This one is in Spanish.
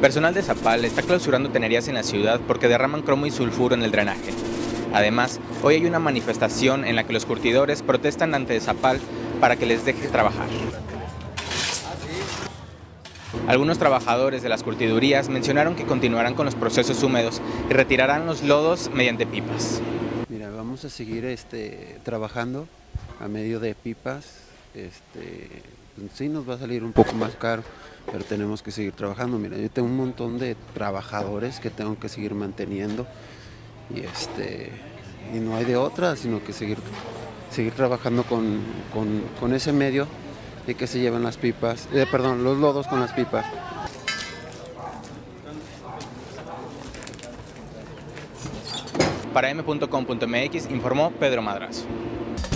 Personal de Zapal está clausurando tenerías en la ciudad porque derraman cromo y sulfuro en el drenaje. Además, hoy hay una manifestación en la que los curtidores protestan ante Zapal para que les deje trabajar. Algunos trabajadores de las curtidurías mencionaron que continuarán con los procesos húmedos y retirarán los lodos mediante pipas. Mira, vamos a seguir trabajando a medio de pipas. Sí nos va a salir un poco más caro, pero tenemos que seguir trabajando. Mira, yo tengo un montón de trabajadores que tengo que seguir manteniendo y no hay de otra, sino que seguir trabajando con ese medio y que se lleven las pipas, los lodos con las pipas. Para m.com.mx informó Pedro Madrazo.